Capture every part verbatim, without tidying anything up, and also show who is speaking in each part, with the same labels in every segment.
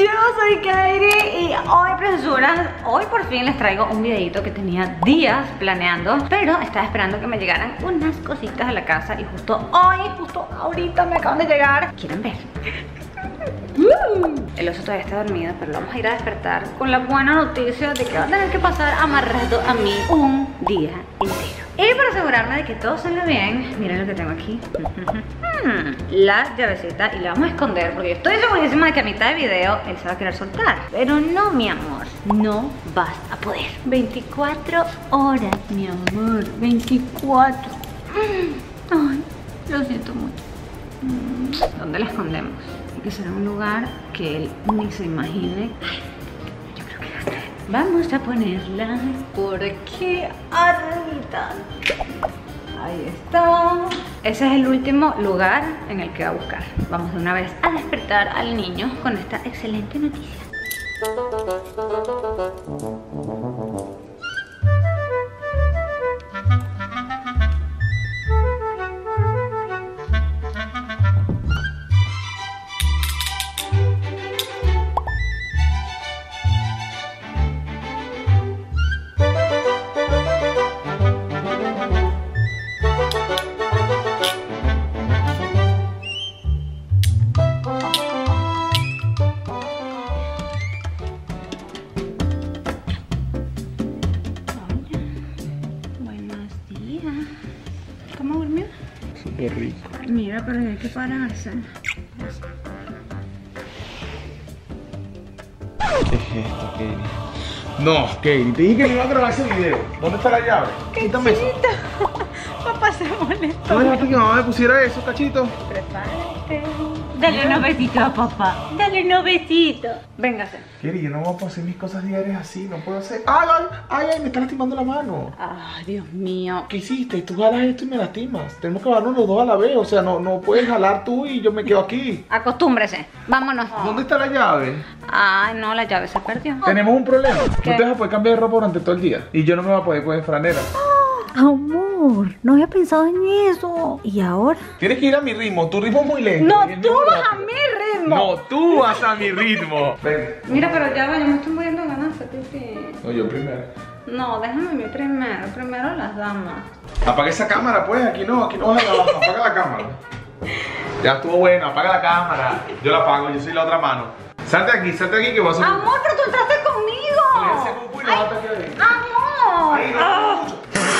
Speaker 1: Yo soy Katie y hoy, preciosuras, hoy por fin les traigo un videito que tenía días planeando, pero estaba esperando que me llegaran unas cositas a la casa y justo hoy, justo ahorita me acaban de llegar. ¿Quieren ver? El oso todavía está dormido, pero lo vamos a ir a despertar con la buena noticia de que va a tener que pasar amarrado a mí un día entero. Y para asegurarme de que todo salga bien, miren lo que tengo aquí. La llavecita, y la vamos a esconder porque yo estoy segurísima de que a mitad de video él se va a querer soltar. Pero no, mi amor, no vas a poder. veinticuatro horas, mi amor, veinticuatro. Ay, lo siento mucho. ¿Dónde la escondemos? Que será un lugar que él ni se imagine. Ay, yo creo que ya está. Vamos a ponerla por aquí arriba. Ahí está. Ese es el último lugar en el que va a buscar. Vamos de una vez a despertar al niño con esta excelente noticia.
Speaker 2: Súper rico.
Speaker 1: Mira, pero hay que pararse.
Speaker 2: ¿Qué es esto, Katie? No, Katie, te dije que me iba a grabar ese video. ¿Dónde está la llave? Quítame eso.
Speaker 1: Papá se molestó.
Speaker 2: ¿No dejaste que mamá me pusiera eso, cachito?
Speaker 1: Prepárate. Dale unos besitos a papá. Dale unos besitos. Véngase.
Speaker 2: Katie, yo no voy a poder hacer mis cosas diarias así. No puedo hacer. ¡Ay, ay! ¡Ay, ay! Me está lastimando la mano.
Speaker 1: Ay, Dios mío.
Speaker 2: ¿Qué hiciste? Tú jalas esto y me lastimas. Tenemos que jalarnos los dos a la vez. O sea, no, no puedes jalar tú y yo me quedo aquí.
Speaker 1: Acostúmbrese. Vámonos.
Speaker 2: ¿Dónde está la llave?
Speaker 1: Ay, no, la llave se perdió.
Speaker 2: Tenemos un problema.
Speaker 1: ¿Qué?
Speaker 2: No te vas a poder cambiar de ropa durante todo el día. Y yo no me voy a poder poner franela.
Speaker 1: Amor, no había pensado en eso. ¿Y ahora?
Speaker 2: Tienes que ir a mi ritmo. Tu ritmo es muy lento.
Speaker 1: No,
Speaker 2: y el
Speaker 1: tú
Speaker 2: mío es
Speaker 1: vas a
Speaker 2: rápido.
Speaker 1: mi ritmo.
Speaker 2: No, tú vas a mi ritmo. Ven.
Speaker 1: Mira, pero ya va, yo me estoy muriendo de ganas de pipí.
Speaker 2: No, yo primero.
Speaker 1: No, déjame a mí primero. Primero las damas.
Speaker 2: Apaga esa cámara, pues. Aquí no, aquí no vas a grabar. Apaga la cámara. Ya estuvo bueno. Apaga la cámara. Yo la apago. Yo soy la otra mano. Salte aquí, salte aquí que voy a hacer.
Speaker 1: Amor, pero tú entraste conmigo.
Speaker 2: Ese cupo y no bata aquí adentro.
Speaker 1: Amor.
Speaker 2: Ahí, no,
Speaker 1: Ah.
Speaker 2: mucho.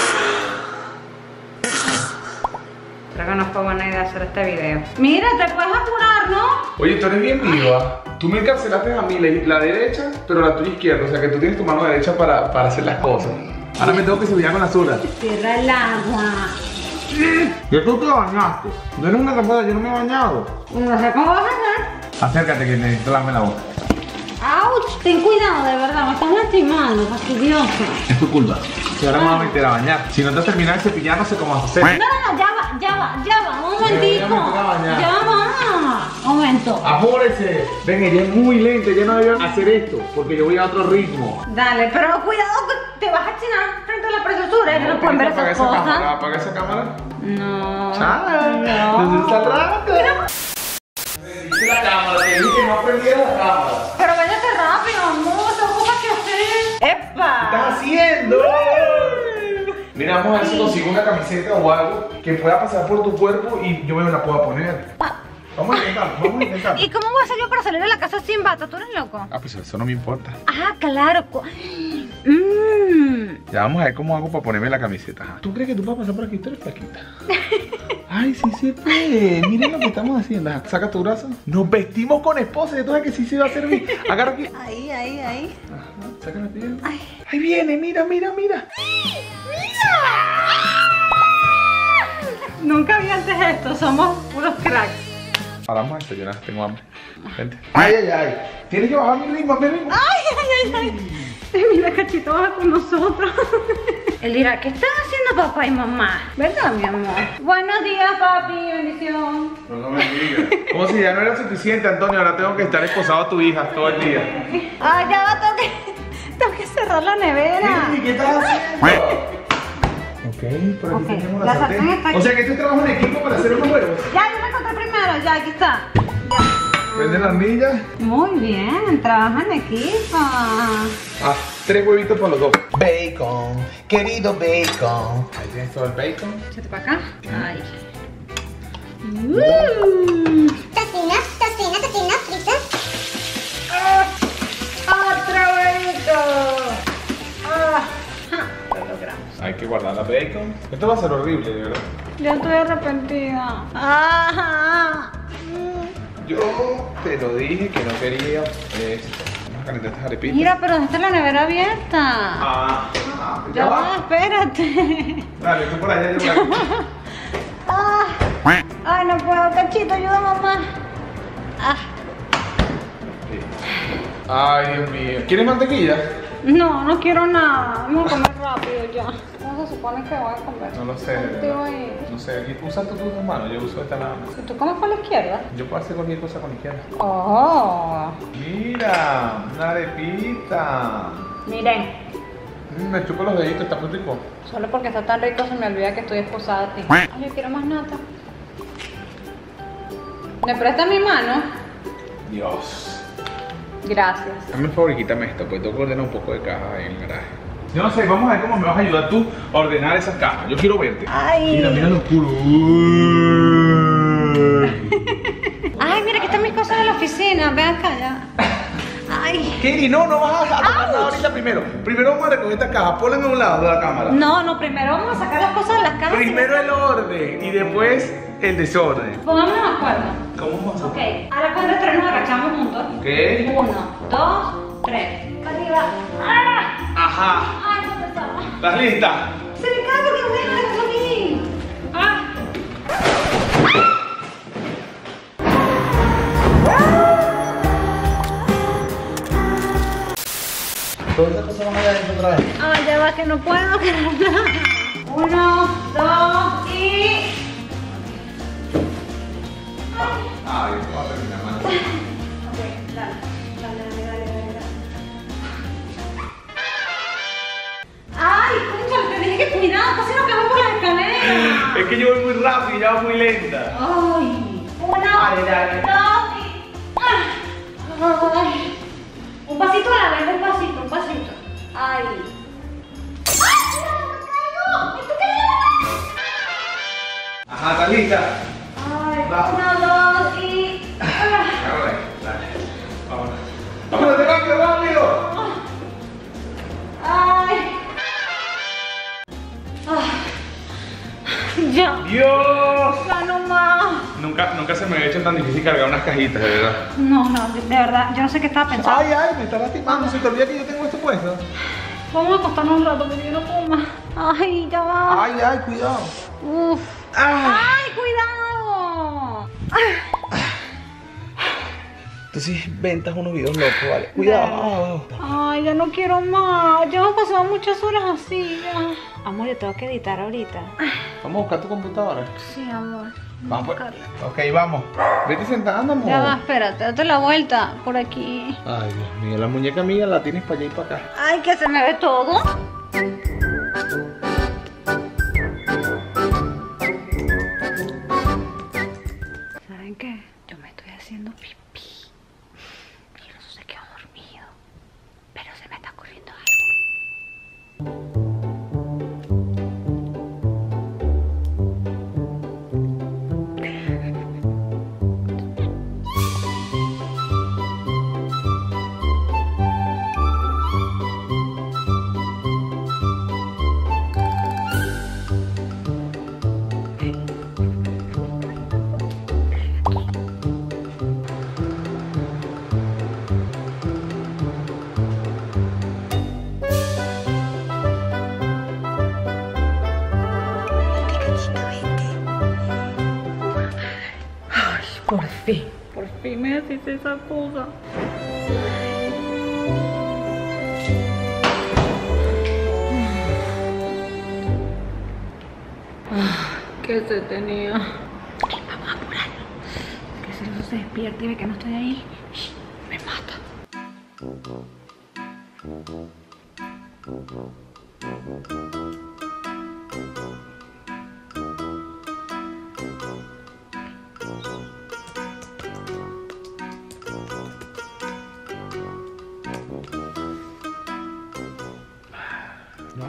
Speaker 1: Creo que no fue buena idea hacer este video. Mira, te puedes apurar, ¿no?
Speaker 2: Oye, tú eres bien viva. Tú me encarcelaste a mí la, la derecha, pero la tuya izquierda. O sea que tú tienes tu mano derecha para, para hacer las cosas. Ahora me tengo que cepillar con la zurda.
Speaker 1: Cierra el agua.
Speaker 2: ¿Y tú te bañaste? No eres una cafada, yo no me he bañado.
Speaker 1: No sé cómo vas a hacer.
Speaker 2: Acércate que necesito lavarme la boca.
Speaker 1: ¡Auch! Ten cuidado, de verdad, me estás lastimando, fastidioso.
Speaker 2: Es tu culpa. Si ahora me voy a meter a bañar. Si no te has terminado de cepillar, no sé cómo vas a hacer.
Speaker 1: No, no, no, ya va, ya va, ya va, un momentico.
Speaker 2: Ya me toca bañar.
Speaker 1: Ya va, un momento.
Speaker 2: Apúrese. Ven, ella es muy lenta, ella no debe hacer esto, porque yo voy a otro ritmo.
Speaker 1: Dale, pero cuidado que te vas a chinar frente a la preciosura, no, no pueden ver
Speaker 2: apaga
Speaker 1: esas
Speaker 2: esa
Speaker 1: cosas.
Speaker 2: cámara, apaga esa cámara.
Speaker 1: No.
Speaker 2: Chao.
Speaker 1: No.
Speaker 2: Está rápido. Dice la cámara, te dije que no prendiera la cámara.
Speaker 1: Pero váyate rápido, amor, tengo cosas que hacer.
Speaker 2: ¿Qué
Speaker 1: ¡Epa!
Speaker 2: estás haciendo? Mira, vamos a ver si consigo una camiseta o algo que pueda pasar por tu cuerpo y yo me la pueda poner. Vamos a intentarlo, vamos a intentarlo.
Speaker 1: ¿Y cómo voy a hacer yo para salir de la casa sin bata? ¿Tú eres loco?
Speaker 2: Ah, pues eso no me importa.
Speaker 1: Ah, claro. Mmm.
Speaker 2: Ya vamos a ver cómo hago para ponerme la camiseta. Ajá. ¿Tú crees que tú vas a pasar por aquí? Tú eres flaquita. Ay, sí se puede. Miren lo que estamos haciendo. Ajá, saca tu brazo. Nos vestimos con esposa. Entonces que sí se va a servir. Agarra aquí.
Speaker 1: Ahí, ahí, ahí.
Speaker 2: Ajá, saca la pierna.
Speaker 1: Ay.
Speaker 2: Ahí viene, mira, mira, mira.
Speaker 1: Nunca vi antes esto, somos puros cracks.
Speaker 2: Ahora vamos a desayunar, tengo hambre. Vente. Ay, ay, ay. Tienes que bajar mi ritmo, mi ritmo.
Speaker 1: Ay, ay, ay, ay. Mira, Cachito va con nosotros. Él dirá, ¿qué están haciendo papá y mamá? ¿Verdad, mi amor? Buenos días, papi, bendición.
Speaker 2: No, no me digas. Como si ya no era suficiente, Antonio, ahora tengo que estar esposado a tu hija todo el día.
Speaker 1: Ay, ya va, tengo que, tengo que cerrar la nevera.
Speaker 2: ¿Qué estás haciendo? Ok, por aquí
Speaker 1: Ok,
Speaker 2: tenemos la,
Speaker 1: la
Speaker 2: sartén.
Speaker 1: sartén está aquí.
Speaker 2: O sea que tú trabajas en equipo para hacer unos huevos.
Speaker 1: Ya, yo me encontré primero, ya, aquí está. Ya.
Speaker 2: Prende la hornilla.
Speaker 1: Muy bien, trabajan en equipo.
Speaker 2: Ah, tres huevitos para los dos. Bacon, querido bacon. Ahí tienes todo el bacon.
Speaker 1: Échate para acá. Ay. Uh.
Speaker 3: Tocino, tocino, tocino, frito.
Speaker 1: ¡Otro huevito! Ah, lo logramos.
Speaker 2: Hay que guardar la bacon. Esto va a ser horrible, de verdad.
Speaker 1: Ya estoy arrepentida. Ah.
Speaker 2: Yo te lo dije que no quería esto. Vamos a calentar estas arepitas.
Speaker 1: Mira, pero está la nevera abierta.
Speaker 2: Ah, ah,
Speaker 1: Ya
Speaker 2: ya
Speaker 1: va,
Speaker 2: va.
Speaker 1: espérate.
Speaker 2: Dale, tú por allá, yo por aquí.
Speaker 1: Ah. Ay, no puedo, Cachito, ayuda, mamá. Ah.
Speaker 2: Ay, Dios mío. ¿Quieres mantequilla?
Speaker 1: No, no quiero nada. Vamos a comer rápido ya. ¿Cómo se supone que voy a comer?
Speaker 2: No lo sé. de
Speaker 1: Contigo
Speaker 2: verdad.
Speaker 1: ahí.
Speaker 2: No sé, usa tú tus dos manos, yo uso esta nada más.
Speaker 1: ¿Y tú comes con la izquierda?
Speaker 2: Yo puedo hacer cualquier cosa con la izquierda.
Speaker 1: Oh.
Speaker 2: Mira, una arepita.
Speaker 1: Miren,
Speaker 2: Mm, me chupo los deditos, está muy rico.
Speaker 1: solo porque está tan rico se me olvida que estoy esposada a ti. Ay, yo quiero más nata. ¿Me presta mi mano?
Speaker 2: Dios.
Speaker 1: Gracias.
Speaker 2: Dame el favor y quítame esto, pues tengo que ordenar un poco de cajas ahí en el garaje. Yo no sé, vamos a ver cómo me vas a ayudar tú a ordenar esas cajas. Yo quiero verte.
Speaker 1: Ay.
Speaker 2: Mira, mira lo oscuro.
Speaker 1: Ay, mira, aquí están mis cosas de la oficina. Ve acá ya. Ay.
Speaker 2: Katie, no, no vas a tocar nada ahorita primero. Primero vamos a recoger esta caja, ponla en un lado de la cámara.
Speaker 1: No, no, primero vamos a sacar las cosas de las cajas.
Speaker 2: Primero el orden y después el desorden.
Speaker 1: Pongámonos de acuerdo.
Speaker 2: ¿Cómo vamos a
Speaker 1: Ok, a la cuenta de tres nos agachamos juntos.
Speaker 2: Ok.
Speaker 1: Uno, dos, tres. Para arriba. ¡Ah!
Speaker 2: Ajá.
Speaker 1: Ay, no pesaba.
Speaker 2: ¿Estás lista?
Speaker 1: Se me cae porque no deja de subir. Ah.
Speaker 2: Todas esas cosas van a ir adentro otra vez.
Speaker 1: Ay, ya va que no puedo quedarla. Uno, dos y.
Speaker 2: Ay, esto va a terminar mal.
Speaker 1: Ok, dale, dale, dale, dale, dale. Ay, concha, te dije que cuidado, casi nos caemos por las escaleras.
Speaker 2: Es que yo voy muy rápido y ya voy muy lenta.
Speaker 1: Ay, uno,
Speaker 2: Dale, dale.
Speaker 1: dos y. Ah. Ay. Un pasito a la vez, un pasito, un pasito. Ay. ¡Ay! ¡Cuidado, me caigo! ¡Me estoy cayendo!
Speaker 2: Ajá, ¿estás lista?
Speaker 1: Ay,
Speaker 2: Va.
Speaker 1: uno, dos y. Ah.
Speaker 2: Ahora, dale. Vámonos. ¡Vámonos, rápido, rápido!
Speaker 1: Ay. Ah. Ya.
Speaker 2: ¡Dios!
Speaker 1: Ya no más.
Speaker 2: Nunca, nunca se me había hecho tan difícil cargar unas cajitas, de verdad.
Speaker 1: No, no, de, de verdad, yo no sé qué estaba pensando.
Speaker 2: Ay, ay, me está lastimando. ¿Se te olvida que yo tengo esto puesto?
Speaker 1: Vamos a acostarnos un rato porque yo no puedo más. Ay, ya va.
Speaker 2: Ay, ay, cuidado.
Speaker 1: Uf.
Speaker 2: Ah.
Speaker 1: Ay, cuidado.
Speaker 2: Tú sí ventas unos videos locos, vale. Cuidado.
Speaker 1: Ay, ya no quiero más. Ya hemos pasado muchas horas así. Ya. Amor, yo tengo que editar ahorita.
Speaker 2: Vamos a buscar tu computadora.
Speaker 1: Sí, amor.
Speaker 2: Vamos, pues.
Speaker 1: Buscarla.
Speaker 2: Ok, vamos. Vete sentada, amor.
Speaker 1: Ya va, espérate, date la vuelta por aquí.
Speaker 2: Ay, Dios mío, la muñeca mía la tienes para allá y para acá.
Speaker 1: Ay, que se me ve todo. ¿Saben qué? Yo me estoy haciendo pipí. Y no se quedó dormido. Pero se me está ocurriendo algo. Por fin, por fin me deshice esa cosa. Ah, ¿qué se tenía? Vamos a apurarlo. Que si no se despierta y ve que no estoy ahí, me mata.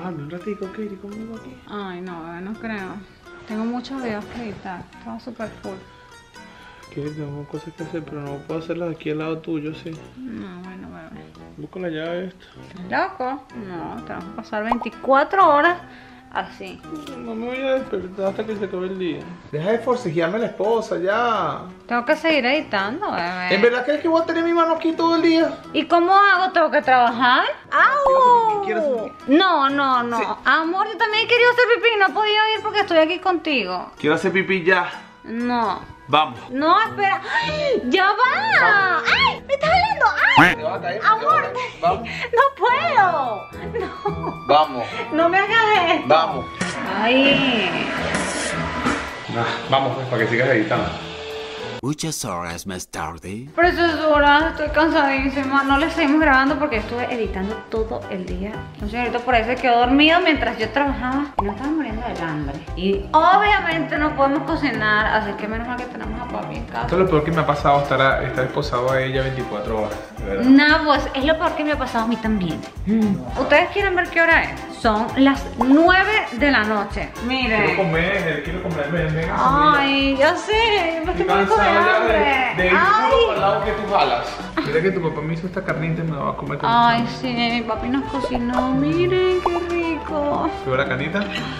Speaker 2: trabajarme un ratico, Katie, conmigo aquí.
Speaker 1: Ay, no, bebé, no creo. Tengo muchos videos que editar. Estaba súper full.
Speaker 2: Katie, tengo cosas que hacer, pero no puedo hacerlas aquí al lado tuyo, sí.
Speaker 1: No, bueno, bebé.
Speaker 2: Busca la llave esta.
Speaker 1: ¿Estás loco? No, te vas a pasar veinticuatro horas así.
Speaker 2: No me voy a despertar hasta que se acabe el día. Deja de forcejearme a la esposa, ya.
Speaker 1: Tengo que seguir editando, bebé.
Speaker 2: ¿En verdad crees que voy a tener mi mano aquí todo el día?
Speaker 1: ¿Y cómo hago? ¿Tengo que trabajar? ¡Au!
Speaker 2: ¿Quieres un pipí?
Speaker 1: No, no, no.
Speaker 2: Sí.
Speaker 1: Amor, yo también he querido hacer pipí. No he podido ir porque estoy aquí contigo.
Speaker 2: Quiero hacer pipí ya.
Speaker 1: No.
Speaker 2: Vamos.
Speaker 1: No, espera. ¡Ay! ¡Ya va! ¡Ay! ¡Me estás hablando! ¡Ay!
Speaker 2: Te vas a caer.
Speaker 1: Amor,
Speaker 2: Vamos.
Speaker 1: no puedo. No.
Speaker 2: Vamos.
Speaker 1: No me hagas esto.
Speaker 2: Vamos.
Speaker 1: Ay.
Speaker 2: Nah, vamos, pues, para que sigas editando.
Speaker 4: Muchas horas más tarde.
Speaker 1: Preciosuras, estoy cansadísima. No les seguimos grabando porque estuve editando todo el día. Un señorito por ahí se quedó dormido mientras yo trabajaba y no estaba muriendo del hambre. Y obviamente no podemos cocinar, así que menos mal que tenemos a papi en casa.
Speaker 2: Esto es lo peor que me ha pasado, estar, estar esposado a ella veinticuatro horas, de verdad.
Speaker 1: Nah, pues es lo peor que me ha pasado a mí también. ¿Ustedes quieren ver qué hora es? Son las nueve de la noche.
Speaker 2: Quiero
Speaker 1: Miren.
Speaker 2: comer, quiero comer, ven, ven.
Speaker 1: Ay, ya sé, me estoy muriendo de hambre.
Speaker 2: de, de ir
Speaker 1: Ay.
Speaker 2: puro al lado que tú jalas. Mira que tu papá me hizo esta carnita y me la va a comer con
Speaker 1: Ay,
Speaker 2: mucho.
Speaker 1: sí, mi papi nos cocinó. Miren qué rico.
Speaker 2: ¿Te veo la canita?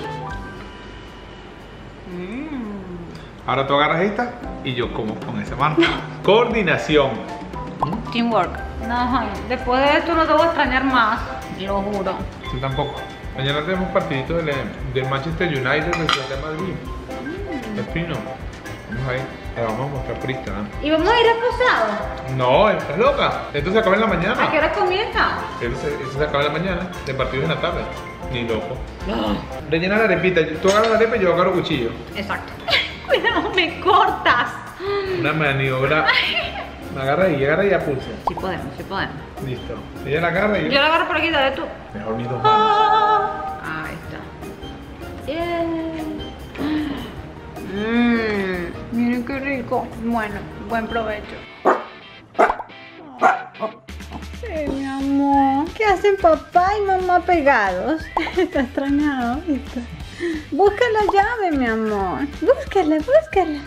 Speaker 1: Mm.
Speaker 2: Ahora tú agarras esta y yo como con esa mano. Coordinación.
Speaker 1: Teamwork. No, ay, después de esto no te voy a extrañar más, lo juro.
Speaker 2: Tú tampoco. Mañana tenemos partiditos del, del Manchester United versus el Real Madrid.
Speaker 1: Mm.
Speaker 2: El fino. Vamos ahí. Le vamos a mostrar por Instagram.
Speaker 1: ¿Y vamos a ir esposados?
Speaker 2: No, estás loca. Esto se acaba en la mañana.
Speaker 1: ¿A qué hora comienza?
Speaker 2: Esto se, esto se acaba en la mañana. De partidos en la tarde. Ni loco. Rellena la arepita. Tú agarras la arepa y yo agarro el cuchillo.
Speaker 1: Exacto. Cuidado, me cortas.
Speaker 2: Una maniobra. Agarra y agarra y apulsa.
Speaker 1: Sí podemos, sí podemos.
Speaker 2: Listo. Ella la agarra y
Speaker 1: Yo la agarro por aquí, dale tú.
Speaker 2: mejor ni dos manos.
Speaker 1: Ah, ahí está. Yeah. Mmm, miren qué rico. Bueno, buen provecho. Sí, mi amor. ¿Qué hacen papá y mamá pegados? Está extrañado, ¿viste? Busca la llave, mi amor. Búscala, búscala.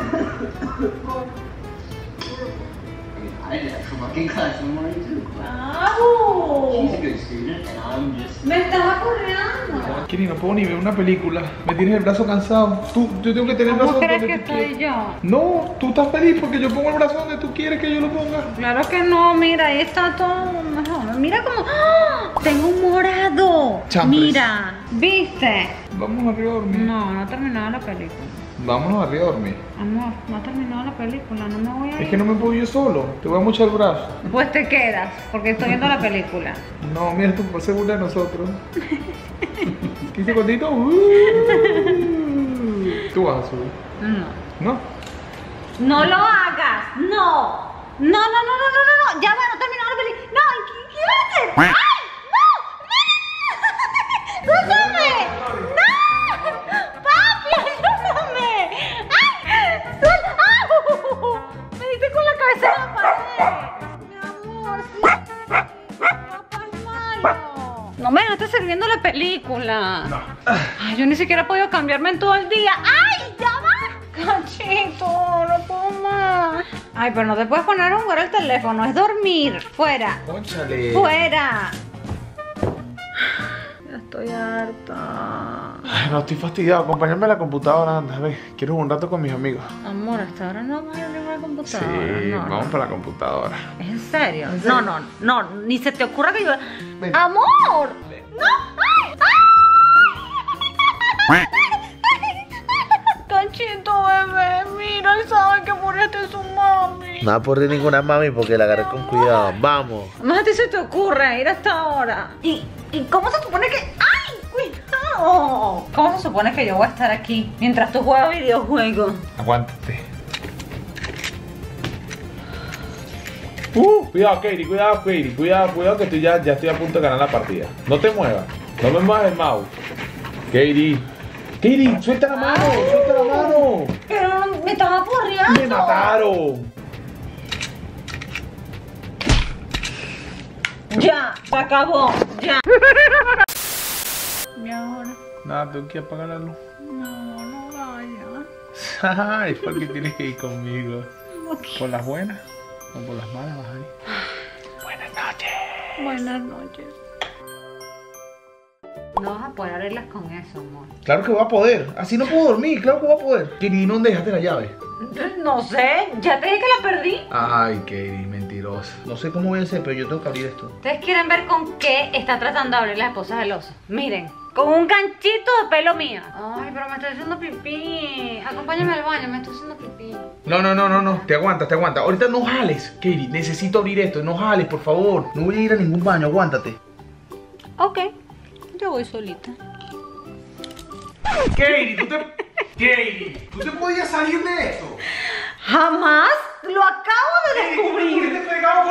Speaker 5: I did a cooking class in the morning too.
Speaker 1: ¡Wow!
Speaker 5: She's a good student, and I'm just.
Speaker 1: Me estás acorreando.
Speaker 2: Kiri, no puedo ni ver una película. Me tienes el brazo cansado. Tú, yo tengo que tener el brazo
Speaker 1: ¿Cómo crees
Speaker 2: donde
Speaker 1: que
Speaker 2: tú
Speaker 1: estoy
Speaker 2: quieres.
Speaker 1: yo?
Speaker 2: No, tú estás feliz porque yo pongo el brazo donde tú quieres que yo lo ponga.
Speaker 1: Claro que no, mira, ahí está todo mejor. Mira como... ¡Ah! Tengo un morado.
Speaker 2: Champres.
Speaker 1: Mira, ¿viste?
Speaker 2: Vámonos arriba a dormir.
Speaker 1: No, no ha terminado la película.
Speaker 2: Vámonos arriba a dormir.
Speaker 1: Amor, no ha terminado la película, no me voy a ir.
Speaker 2: Es que no me puedo yo solo. Te voy a mochar el brazo.
Speaker 1: Pues te quedas, porque estoy viendo la película.
Speaker 2: No, mira, tú por segura de nosotros. ¿Qué hice gordito? Uh, tú vas a subir.
Speaker 1: No.
Speaker 2: ¿No?
Speaker 1: No lo hagas, no. No, no, no, no, no, no, no. Ya va, no terminado la película. No, ¿qué, qué haces? ¡Ay! ¡No! ¡No! ¡Suéltame! ¡No! ¡Papi, ayúdame! ¡Ay! ¡Suelta! ¡Ah! Me diste con la cabeza en la pared. Mi amor, sí. Papá es malo. No me dejaste sirviendo la película.
Speaker 2: No.
Speaker 1: Ay, yo ni siquiera he podido cambiarme en todo el día. ¡Ay! ¡Ya va! Cachito, no puedo más. Ay, pero no te puedes poner a jugar el teléfono, es dormir. Fuera.
Speaker 2: Cónchale.
Speaker 1: Fuera. Ya estoy harta.
Speaker 2: Ay, no, estoy fastidiado. Acompáñame a la computadora, anda, ve. Quiero jugar un rato con mis amigos.
Speaker 1: Amor, hasta ahora no vamos a ir a la
Speaker 2: Sí,
Speaker 1: computadora. no,
Speaker 2: vamos
Speaker 1: no.
Speaker 2: para la computadora.
Speaker 1: ¿Es en serio?
Speaker 2: ¿En serio?
Speaker 1: No, no, no, ni se te ocurra que yo...
Speaker 2: Ven.
Speaker 1: ¡Amor!
Speaker 2: Ven.
Speaker 1: ¡No! ¡Ay! ¡Ay! Cachito, bebé, mira, él sabe que muriste su mami.
Speaker 6: No va a poner ninguna mami porque la agarré con cuidado. Vamos.
Speaker 1: Más a ti se te ocurre ir hasta ahora. ¿Y, ¿Y cómo se supone que...? ¡Ay! ¡Cuidado! ¿Cómo se supone que yo voy a estar aquí mientras tú juegas videojuegos?
Speaker 2: Aguántate. Uh, cuidado, Katie, cuidado, Katie, cuidado, cuidado que estoy ya, ya estoy a punto de ganar la partida. No te muevas, no me muevas el mouse. Katie, Katie, suelta la mano, suelta la mano.
Speaker 1: Pero me estaba porreando.
Speaker 2: Me mataron.
Speaker 1: Ya, se acabó, ya. mi ahora?
Speaker 2: Nada, tengo que apagar la luz.
Speaker 1: No, no vaya.
Speaker 2: Ay, porque tienes que ir conmigo. ¿Por las buenas o por las malas vas a ir? Buenas noches.
Speaker 1: Buenas noches. No vas a poder abrirlas con eso, amor.
Speaker 2: Claro que voy a poder. Así no puedo dormir, claro que voy a poder. Katie, ¿dónde dejaste la llave?
Speaker 1: No sé, ya te dije que la perdí.
Speaker 2: Ay, Katie, mentirosa. No sé cómo voy a hacer, pero yo tengo que abrir esto.
Speaker 1: Ustedes quieren ver con qué está tratando de abrir las esposas del oso. Miren, con un ganchito de pelo mío. Ay, pero me estoy haciendo pipí. Acompáñame al baño, me estoy haciendo pipí.
Speaker 2: No, no, no, no, no. Te aguantas, te aguantas. Ahorita no jales, Katie. Necesito abrir esto. No jales, por favor. No voy a ir a ningún baño, aguántate.
Speaker 1: Ok, yo voy solita.
Speaker 2: Katie, tú te... Katie, ¿tú te podías salir de esto?
Speaker 1: Jamás lo acabo de
Speaker 2: Katie, ¿tú
Speaker 1: descubrir.
Speaker 2: estuviste pegado